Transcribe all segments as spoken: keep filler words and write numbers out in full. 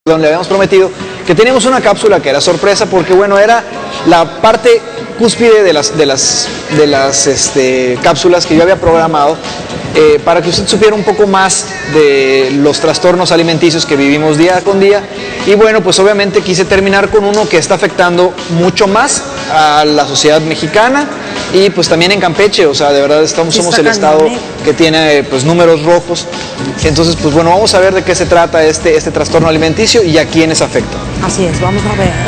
donde habíamos prometido que teníamos una cápsula que era sorpresa porque, bueno, era la parte cúspide de las, de las, de las este, cápsulas que yo había programado eh, para que usted supiera un poco más de los trastornos alimenticios que vivimos día con día. Y bueno, pues obviamente quise terminar con uno que está afectando mucho más a la sociedad mexicana y pues también en Campeche. O sea, de verdad estamos, somos el estado que tiene pues números rojos. Entonces, pues bueno, vamos a ver de qué se trata este, este trastorno alimenticio y a quiénes afecta. Así es, vamos a ver.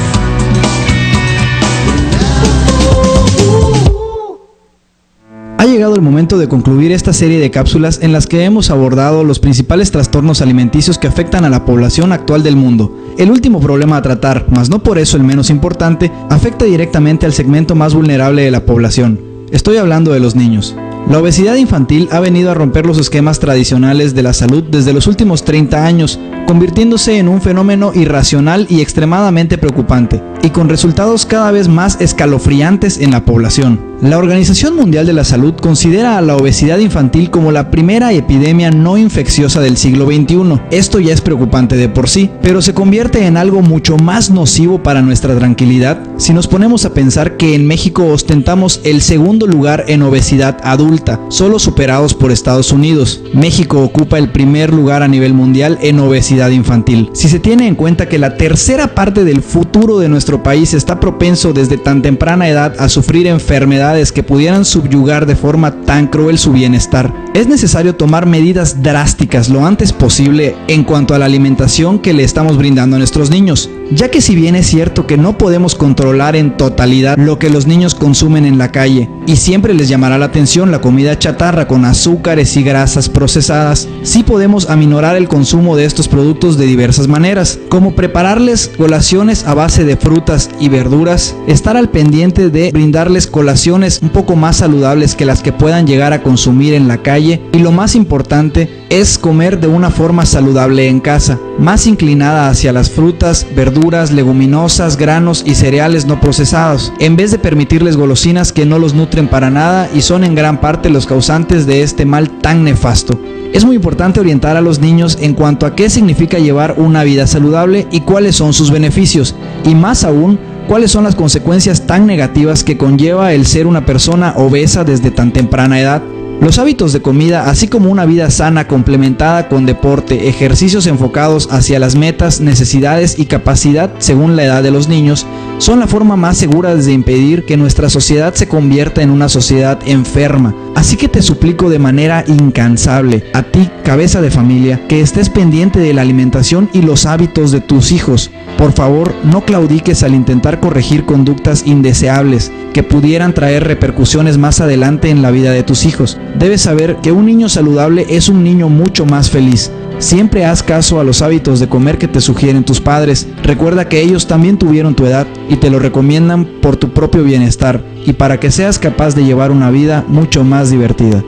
Ha llegado el momento de concluir esta serie de cápsulas en las que hemos abordado los principales trastornos alimenticios que afectan a la población actual del mundo. El último problema a tratar, mas no por eso el menos importante, afecta directamente al segmento más vulnerable de la población. Estoy hablando de los niños. La obesidad infantil ha venido a romper los esquemas tradicionales de la salud desde los últimos treinta años, convirtiéndose en un fenómeno irracional y extremadamente preocupante, y con resultados cada vez más escalofriantes en la población. La Organización Mundial de la Salud considera a la obesidad infantil como la primera epidemia no infecciosa del siglo veintiuno. Esto ya es preocupante de por sí, pero se convierte en algo mucho más nocivo para nuestra tranquilidad si nos ponemos a pensar que en México ostentamos el segundo lugar en obesidad adulta, solo superados por Estados Unidos. México ocupa el primer lugar a nivel mundial en obesidad infantil. Si se tiene en cuenta que la tercera parte del futuro de nuestro país está propenso desde tan temprana edad a sufrir enfermedades que pudieran subyugar de forma tan cruel su bienestar, es necesario tomar medidas drásticas lo antes posible en cuanto a la alimentación que le estamos brindando a nuestros niños, ya que si bien es cierto que no podemos controlar en totalidad lo que los niños consumen en la calle, y siempre les llamará la atención la comida chatarra con azúcares y grasas procesadas, sí podemos aminorar el consumo de estos productos de diversas maneras, como prepararles colaciones a base de frutas y verduras, estar al pendiente de brindarles colaciones un poco más saludables que las que puedan llegar a consumir en la calle, y lo más importante es comer de una forma saludable en casa, más inclinada hacia las frutas, verduras, leguminosas, granos y cereales no procesados, en vez de permitirles golosinas que no los nutren para nada y son en gran parte los causantes de este mal tan nefasto. Es muy importante orientar a los niños en cuanto a qué significa llevar una vida saludable y cuáles son sus beneficios, y más aún, cuáles son las consecuencias tan negativas que conlleva el ser una persona obesa desde tan temprana edad. Los hábitos de comida, así como una vida sana complementada con deporte, ejercicios enfocados hacia las metas, necesidades y capacidad según la edad de los niños, son la forma más segura de impedir que nuestra sociedad se convierta en una sociedad enferma. Así que te suplico de manera incansable, a ti, cabeza de familia, que estés pendiente de la alimentación y los hábitos de tus hijos. Por favor, no claudiques al intentar corregir conductas indeseables que pudieran traer repercusiones más adelante en la vida de tus hijos. Debes saber que un niño saludable es un niño mucho más feliz. Siempre haz caso a los hábitos de comer que te sugieren tus padres. Recuerda que ellos también tuvieron tu edad y te lo recomiendan por tu propio bienestar y para que seas capaz de llevar una vida mucho más divertida.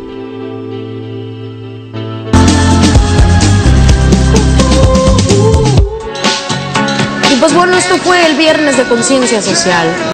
Y pues bueno, esto fue el Viernes de Conciencia Social.